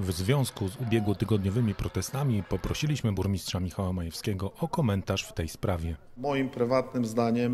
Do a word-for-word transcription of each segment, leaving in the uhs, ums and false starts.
W związku z ubiegłotygodniowymi protestami poprosiliśmy burmistrza Michała Majewskiego o komentarz w tej sprawie. Moim prywatnym zdaniem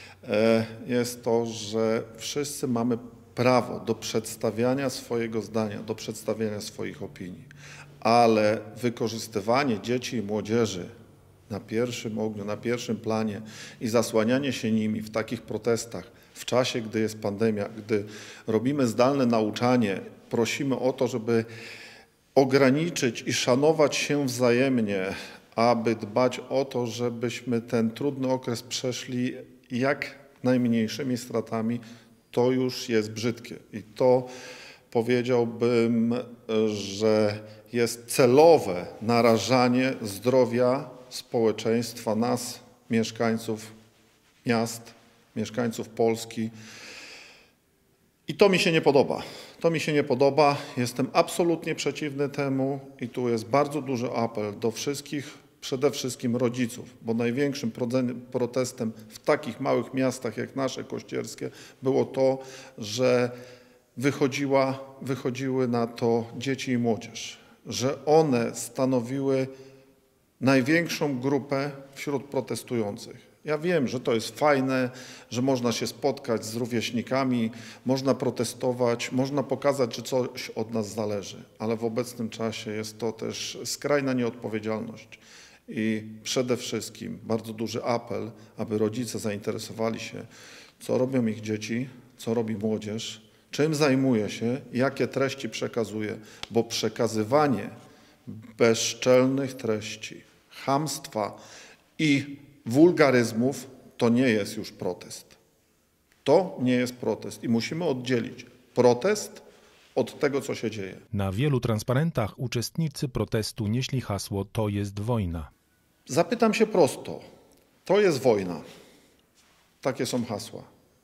jest to, że wszyscy mamy prawo do przedstawiania swojego zdania, do przedstawiania swoich opinii, ale wykorzystywanie dzieci i młodzieży na pierwszym ogniu, na pierwszym planie i zasłanianie się nimi w takich protestach w czasie, gdy jest pandemia, gdy robimy zdalne nauczanie, prosimy o to, żeby ograniczyć i szanować się wzajemnie, aby dbać o to, żebyśmy ten trudny okres przeszli jak najmniejszymi stratami, to już jest brzydkie. I to powiedziałbym, że jest celowe narażanie zdrowia społeczeństwa, nas, mieszkańców miast, mieszkańców Polski. I to mi się nie podoba. To mi się nie podoba. Jestem absolutnie przeciwny temu i tu jest bardzo duży apel do wszystkich, przede wszystkim rodziców, bo największym protestem w takich małych miastach jak nasze kościerskie było to, że wychodziła, wychodziły na to dzieci i młodzież, że one stanowiły największą grupę wśród protestujących. Ja wiem, że to jest fajne, że można się spotkać z rówieśnikami, można protestować, można pokazać, że coś od nas zależy, ale w obecnym czasie jest to też skrajna nieodpowiedzialność. I przede wszystkim bardzo duży apel, aby rodzice zainteresowali się, co robią ich dzieci, co robi młodzież, czym zajmuje się, jakie treści przekazuje, bo przekazywanie bezczelnych treści, chamstwa i wulgaryzmów to nie jest już protest. To nie jest protest i musimy oddzielić protest od tego, co się dzieje. Na wielu transparentach uczestnicy protestu nieśli hasło „To jest wojna”. Zapytam się prosto. To jest wojna. Takie są hasła.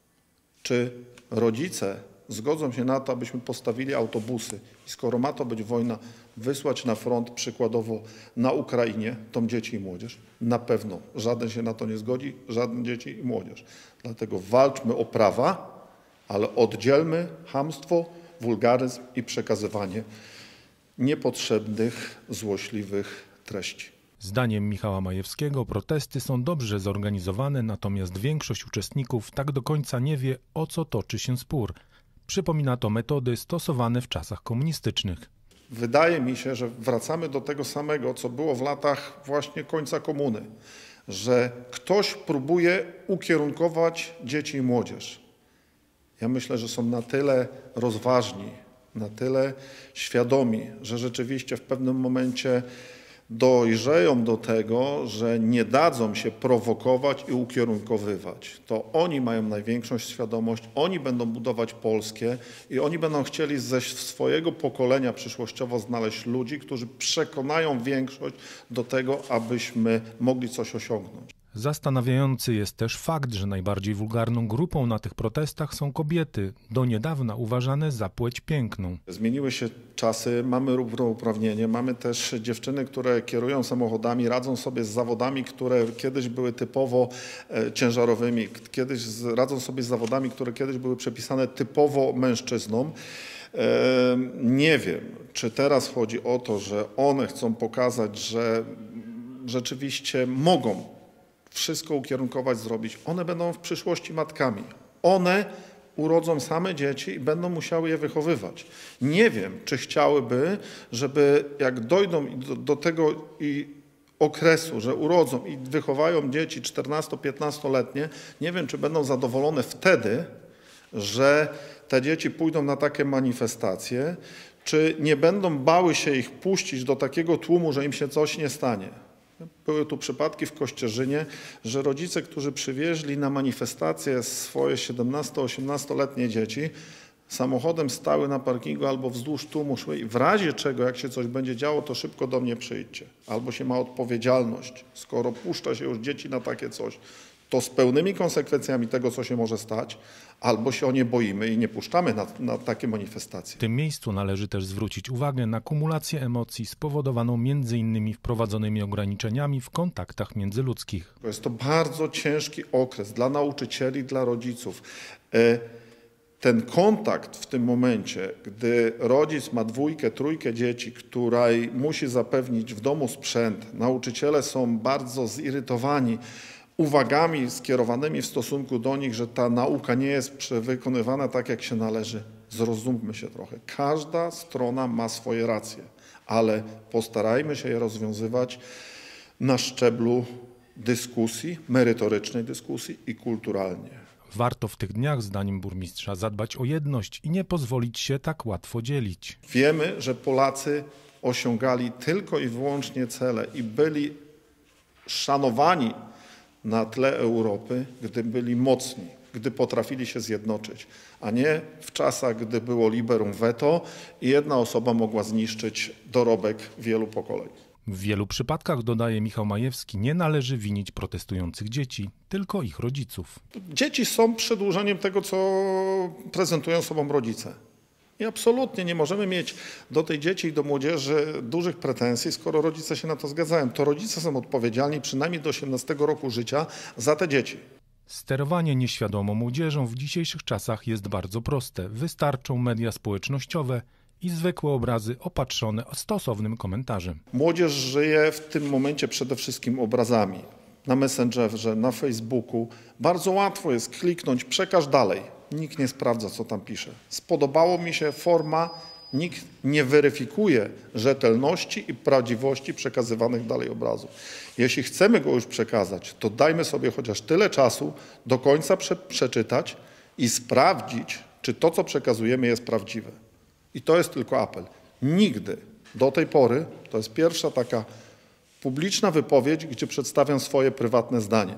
Czy rodzice zgodzą się na to, abyśmy postawili autobusy i skoro ma to być wojna, wysłać na front przykładowo na Ukrainie tą dzieci i młodzież? Na pewno. Żaden się na to nie zgodzi, żaden dzieci i młodzież. Dlatego walczmy o prawa, ale oddzielmy chamstwo, wulgaryzm i przekazywanie niepotrzebnych, złośliwych treści. Zdaniem Michała Majewskiego protesty są dobrze zorganizowane, natomiast większość uczestników tak do końca nie wie, o co toczy się spór. Przypomina to metody stosowane w czasach komunistycznych. Wydaje mi się, że wracamy do tego samego, co było w latach właśnie końca komuny, że ktoś próbuje ukierunkować dzieci i młodzież. Ja myślę, że są na tyle rozważni, na tyle świadomi, że rzeczywiście w pewnym momencie dojrzeją do tego, że nie dadzą się prowokować i ukierunkowywać. To oni mają największą świadomość, oni będą budować Polskę i oni będą chcieli ze swojego pokolenia przyszłościowo znaleźć ludzi, którzy przekonają większość do tego, abyśmy mogli coś osiągnąć. Zastanawiający jest też fakt, że najbardziej wulgarną grupą na tych protestach są kobiety, do niedawna uważane za płeć piękną. Zmieniły się czasy, mamy równouprawnienie, mamy też dziewczyny, które kierują samochodami, radzą sobie z zawodami, które kiedyś były typowo ciężarowymi, kiedyś radzą sobie z zawodami, które kiedyś były przepisane typowo mężczyznom. Nie wiem, czy teraz chodzi o to, że one chcą pokazać, że rzeczywiście mogą wszystko ukierunkować, zrobić. One będą w przyszłości matkami. One urodzą same dzieci i będą musiały je wychowywać. Nie wiem, czy chciałyby, żeby jak dojdą do, do tego i okresu, że urodzą i wychowają dzieci czternasto-piętnastoletnie, nie wiem, czy będą zadowolone wtedy, że te dzieci pójdą na takie manifestacje, czy nie będą bały się ich puścić do takiego tłumu, że im się coś nie stanie. Były tu przypadki w Kościerzynie, że rodzice, którzy przywieźli na manifestację swoje siedemnasto-osiemnastoletnie dzieci, samochodem stały na parkingu albo wzdłuż tłumu szły i w razie czego, jak się coś będzie działo, to szybko do mnie przyjdźcie. Albo się ma odpowiedzialność. Skoro puszcza się już dzieci na takie coś, to z pełnymi konsekwencjami tego, co się może stać, albo się o nie boimy i nie puszczamy na, na takie manifestacje. W tym miejscu należy też zwrócić uwagę na kumulację emocji spowodowaną między innymi wprowadzonymi ograniczeniami w kontaktach międzyludzkich. Jest to bardzo ciężki okres dla nauczycieli, dla rodziców. ten kontakt w tym momencie, gdy rodzic ma dwójkę, trójkę dzieci, której musi zapewnić w domu sprzęt, nauczyciele są bardzo zirytowani uwagami skierowanymi w stosunku do nich, że ta nauka nie jest wykonywana tak, jak się należy. Zrozummy się trochę. Każda strona ma swoje racje, ale postarajmy się je rozwiązywać na szczeblu dyskusji, merytorycznej dyskusji i kulturalnie. Warto w tych dniach, zdaniem burmistrza, zadbać o jedność i nie pozwolić się tak łatwo dzielić. Wiemy, że Polacy osiągali tylko i wyłącznie cele i byli szanowani na tle Europy, gdy byli mocni, gdy potrafili się zjednoczyć, a nie w czasach, gdy było liberum veto i jedna osoba mogła zniszczyć dorobek wielu pokoleń. W wielu przypadkach, dodaje Michał Majewski, nie należy winić protestujących dzieci, tylko ich rodziców. Dzieci są przedłużeniem tego, co prezentują sobą rodzice. I absolutnie nie możemy mieć do tej dzieci i do młodzieży dużych pretensji, skoro rodzice się na to zgadzają. To rodzice są odpowiedzialni przynajmniej do osiemnastego roku życia za te dzieci. Sterowanie nieświadomą młodzieżą w dzisiejszych czasach jest bardzo proste. Wystarczą media społecznościowe i zwykłe obrazy opatrzone stosownym komentarzem. Młodzież żyje w tym momencie przede wszystkim obrazami. Na Messengerze, na Facebooku. Bardzo łatwo jest kliknąć, przekaż dalej. Nikt nie sprawdza, co tam pisze. Spodobało mi się forma, nikt nie weryfikuje rzetelności i prawdziwości przekazywanych dalej obrazów. Jeśli chcemy go już przekazać, to dajmy sobie chociaż tyle czasu do końca prze przeczytać i sprawdzić, czy to, co przekazujemy, jest prawdziwe. I to jest tylko apel. Nigdy do tej pory, to jest pierwsza taka publiczna wypowiedź, gdzie przedstawiam swoje prywatne zdanie.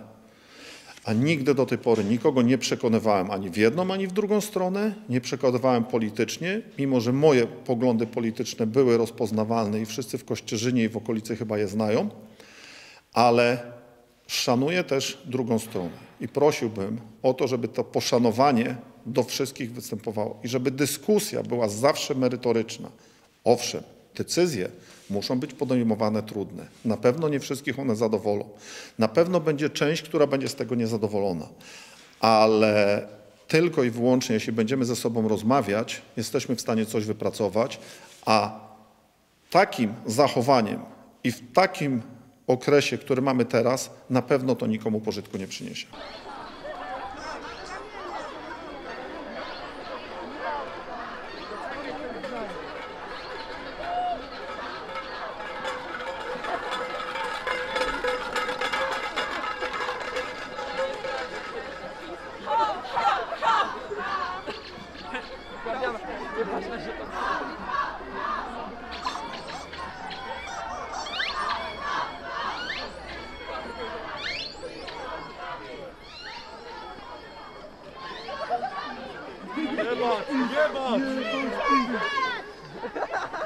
A nigdy do tej pory nikogo nie przekonywałem ani w jedną, ani w drugą stronę. Nie przekonywałem politycznie, mimo że moje poglądy polityczne były rozpoznawalne i wszyscy w Kościerzynie i w okolicy chyba je znają. Ale szanuję też drugą stronę i prosiłbym o to, żeby to poszanowanie do wszystkich występowało i żeby dyskusja była zawsze merytoryczna. Owszem, decyzje muszą być podejmowane trudne. Na pewno nie wszystkich one zadowolą. Na pewno będzie część, która będzie z tego niezadowolona. Ale tylko i wyłącznie, jeśli będziemy ze sobą rozmawiać, jesteśmy w stanie coś wypracować, a takim zachowaniem i w takim okresie, który mamy teraz, na pewno to nikomu pożytku nie przyniesie. Nie ma, nie ma!